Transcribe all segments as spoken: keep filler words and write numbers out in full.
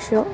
shot.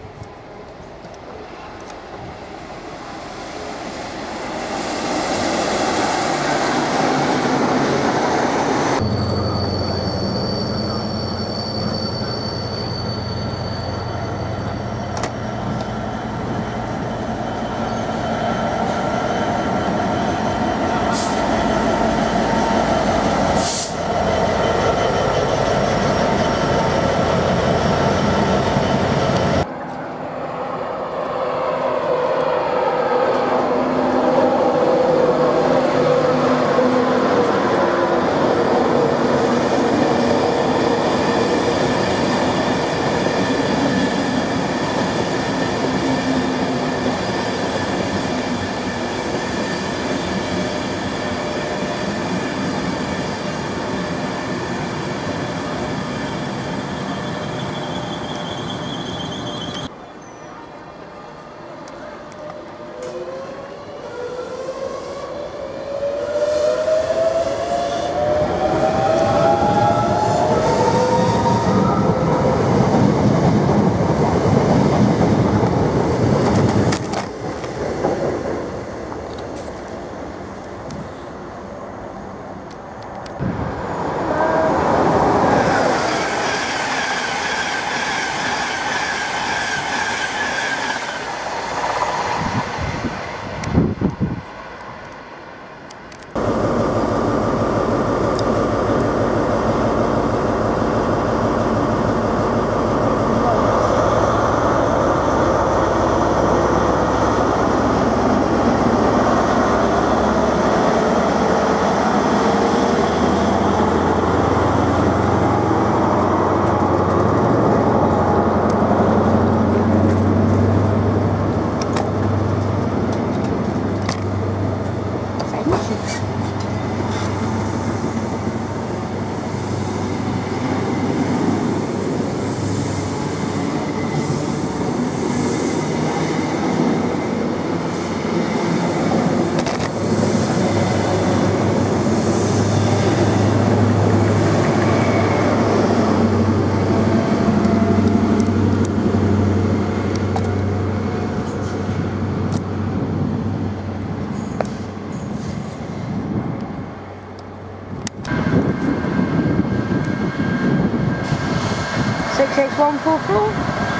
six X one four four.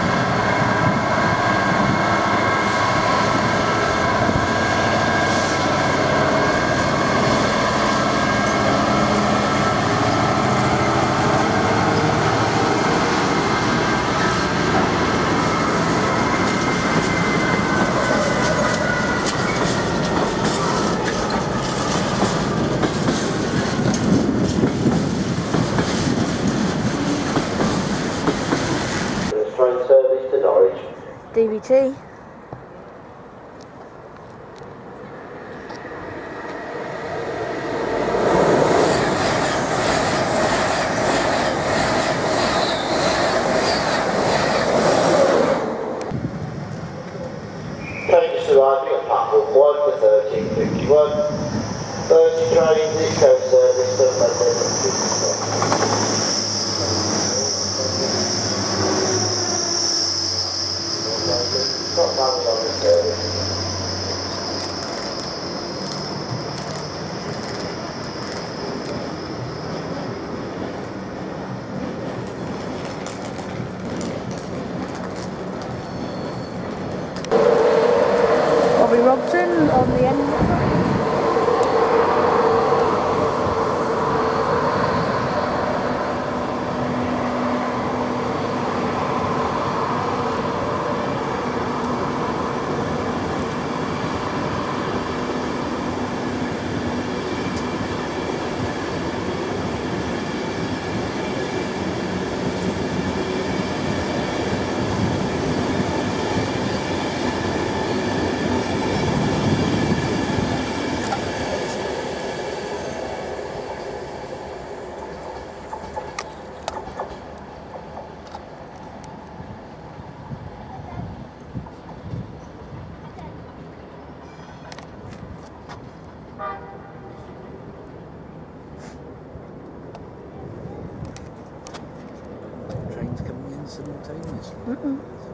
Service to Norwich. D V T. Train is arriving at platform one for thirteen fifty-one. thirty trains, East Coast service to Monday. Not family on the service. Bobby Robson on the end. Trains coming in simultaneously. Mm-mm.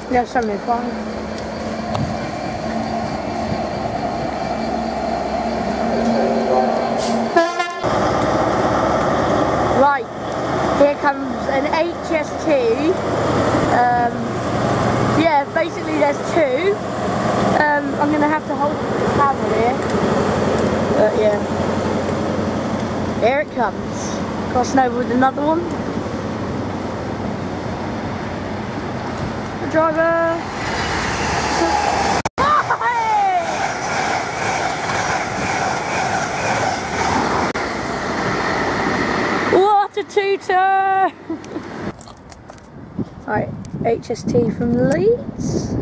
Yeah, semi-fine. Right, here comes an H S T. Um, yeah, basically there's two. Um, I'm gonna have to hold the camera here. But yeah, here it comes. Crossing over with another one. The driver. What a tutor! Alright, H S T from Leeds.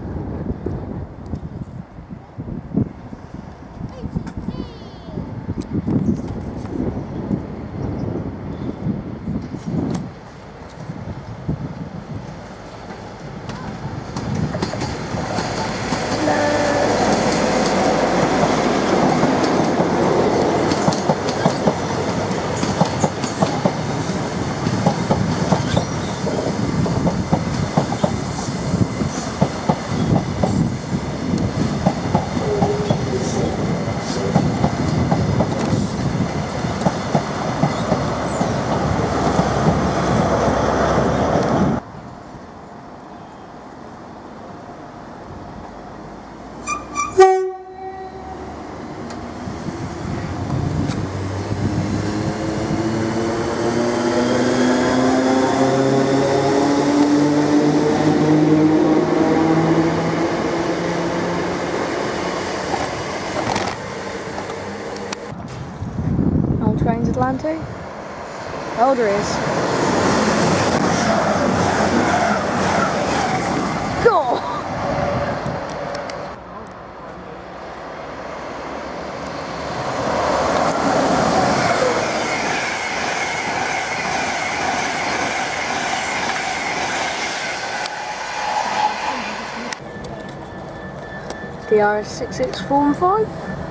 Trains Atlantic. Older is. Go! D R S six six four and five.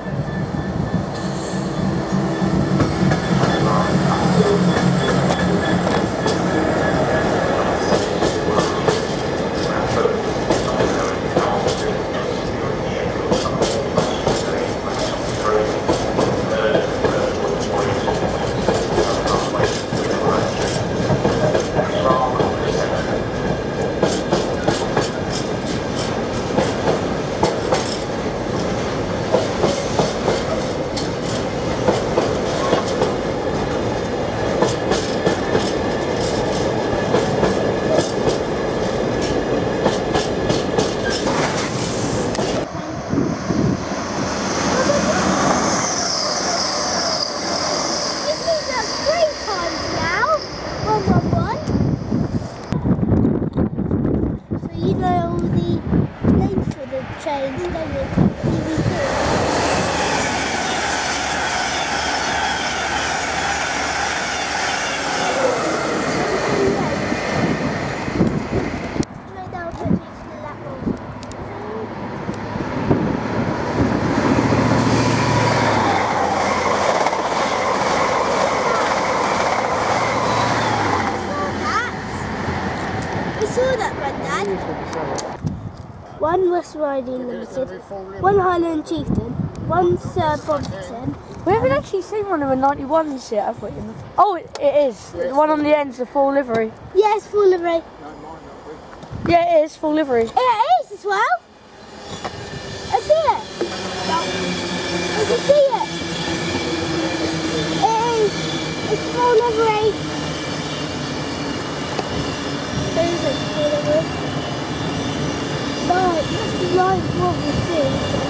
Change, don't you? We saw that, Granddad. One West Riding Limited, one Highland Chieftain, one Sir Bobson. We haven't actually seen one of the ninety-ones yet, have we? Oh, it, it is. The one on the end's the full livery. Yes, full livery. Yeah, it is full livery. Yeah, it is as well. I see it. I can see it. It is. It's full livery. There is a full livery. Right, that's like what we see.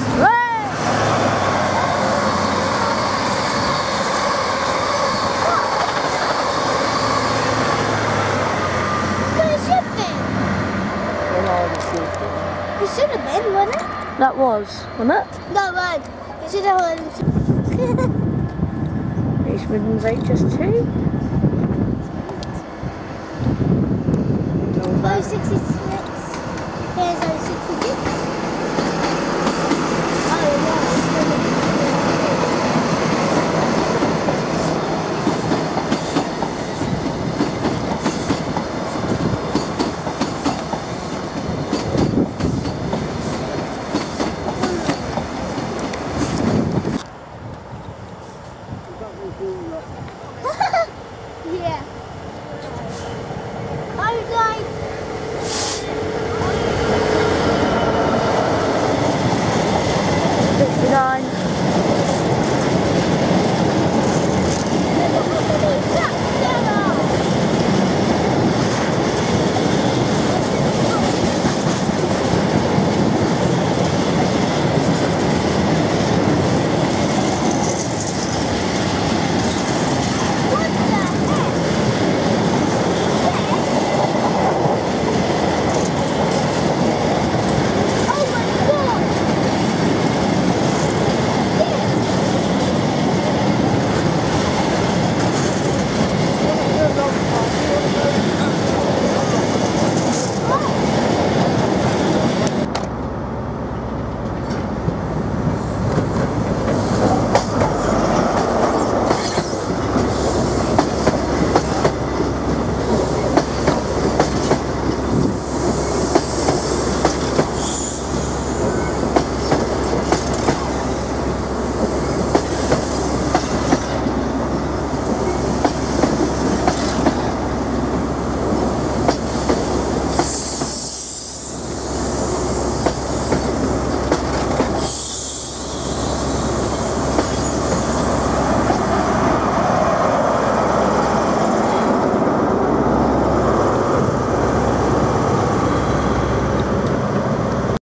It should have been, wasn't it? That was, wasn't it? No, it wasn't. It should have been. East Midlands H S two. Oh, sixty-six.